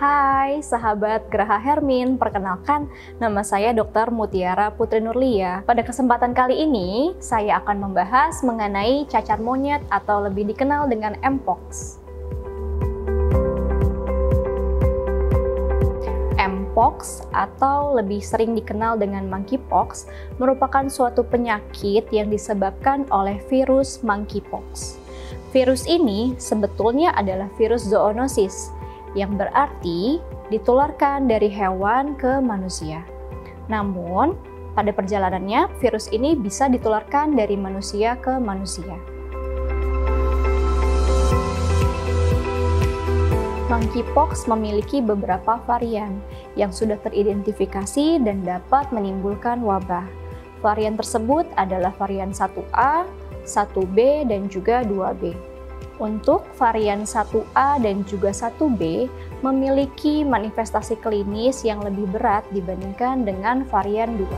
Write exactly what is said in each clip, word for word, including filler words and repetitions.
Hai sahabat Geraha Hermin, perkenalkan nama saya dokter Mutiara Putri Nurlia. Pada kesempatan kali ini, saya akan membahas mengenai cacar monyet atau lebih dikenal dengan Mpox. Mpox atau lebih sering dikenal dengan monkeypox merupakan suatu penyakit yang disebabkan oleh virus monkeypox. Virus ini sebetulnya adalah virus zoonosis, yang berarti ditularkan dari hewan ke manusia. Namun, pada perjalanannya, virus ini bisa ditularkan dari manusia ke manusia. Monkeypox memiliki beberapa varian yang sudah teridentifikasi dan dapat menimbulkan wabah. Varian tersebut adalah varian satu A, satu B, dan juga dua B. Untuk varian satu A dan juga satu B memiliki manifestasi klinis yang lebih berat dibandingkan dengan varian dua.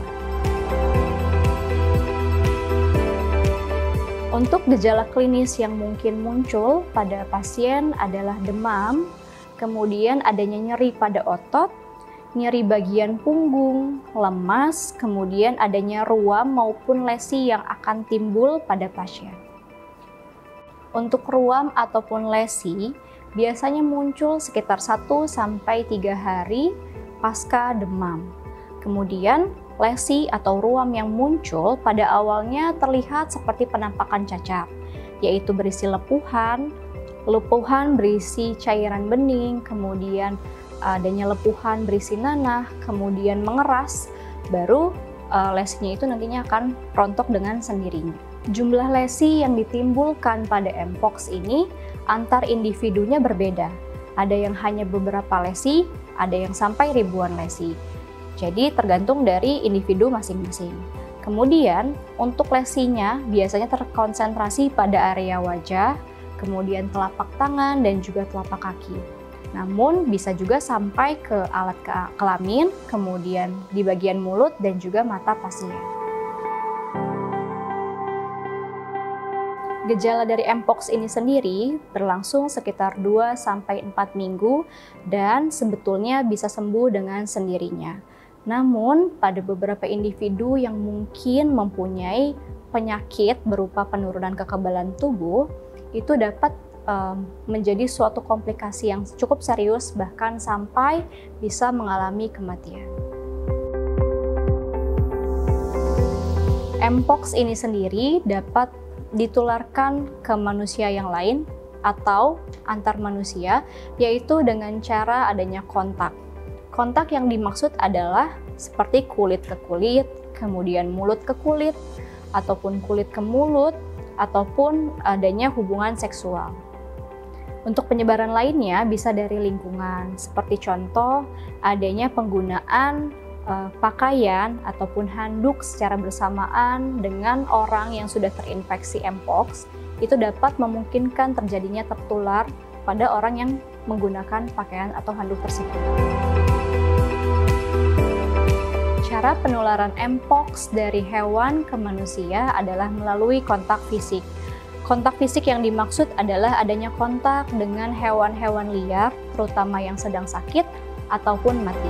Untuk gejala klinis yang mungkin muncul pada pasien adalah demam, kemudian adanya nyeri pada otot, nyeri bagian punggung, lemas, kemudian adanya ruam maupun lesi yang akan timbul pada pasien. Untuk ruam ataupun lesi biasanya muncul sekitar satu sampai tiga hari pasca demam. Kemudian lesi atau ruam yang muncul pada awalnya terlihat seperti penampakan cacar, yaitu berisi lepuhan, lepuhan berisi cairan bening, kemudian adanya lepuhan berisi nanah, kemudian mengeras, baru uh, lesinya itu nantinya akan rontok dengan sendirinya. Jumlah lesi yang ditimbulkan pada Mpox ini antar individunya berbeda. Ada yang hanya beberapa lesi, ada yang sampai ribuan lesi. Jadi tergantung dari individu masing-masing. Kemudian untuk lesinya biasanya terkonsentrasi pada area wajah, kemudian telapak tangan dan juga telapak kaki. Namun bisa juga sampai ke alat kelamin, kemudian di bagian mulut dan juga mata pasien. Gejala dari Mpox ini sendiri berlangsung sekitar dua sampai empat minggu dan sebetulnya bisa sembuh dengan sendirinya. Namun, pada beberapa individu yang mungkin mempunyai penyakit berupa penurunan kekebalan tubuh, itu dapat um, menjadi suatu komplikasi yang cukup serius, bahkan sampai bisa mengalami kematian. Mpox ini sendiri dapat ditularkan ke manusia yang lain atau antar manusia, yaitu dengan cara adanya kontak. Kontak yang dimaksud adalah seperti kulit ke kulit, kemudian mulut ke kulit, ataupun kulit ke mulut, ataupun adanya hubungan seksual. Untuk penyebaran lainnya bisa dari lingkungan, seperti contoh adanya penggunaan uh, pakaian ataupun handuk secara bersamaan dengan orang yang sudah terinfeksi Mpox, itu dapat memungkinkan terjadinya tertular pada orang yang menggunakan pakaian atau handuk tersebut. Cara penularan Mpox dari hewan ke manusia adalah melalui kontak fisik. Kontak fisik yang dimaksud adalah adanya kontak dengan hewan-hewan liar, terutama yang sedang sakit ataupun mati.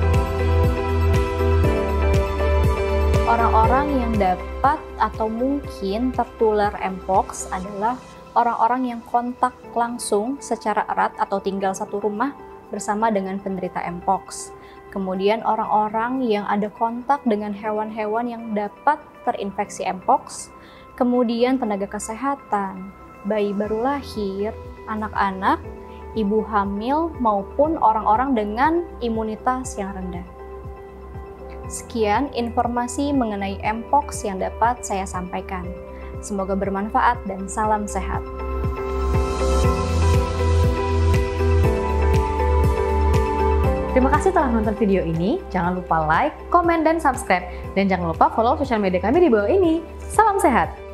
Orang-orang yang dapat atau mungkin tertular Mpox adalah orang-orang yang kontak langsung secara erat atau tinggal satu rumah bersama dengan penderita Mpox. Kemudian orang-orang yang ada kontak dengan hewan-hewan yang dapat terinfeksi Mpox, kemudian tenaga kesehatan, bayi baru lahir, anak-anak, ibu hamil, maupun orang-orang dengan imunitas yang rendah. Sekian informasi mengenai Mpox yang dapat saya sampaikan. Semoga bermanfaat dan salam sehat. Terima kasih telah menonton video ini. Jangan lupa like, komen, dan subscribe. Dan jangan lupa follow sosial media kami di bawah ini. Salam sehat!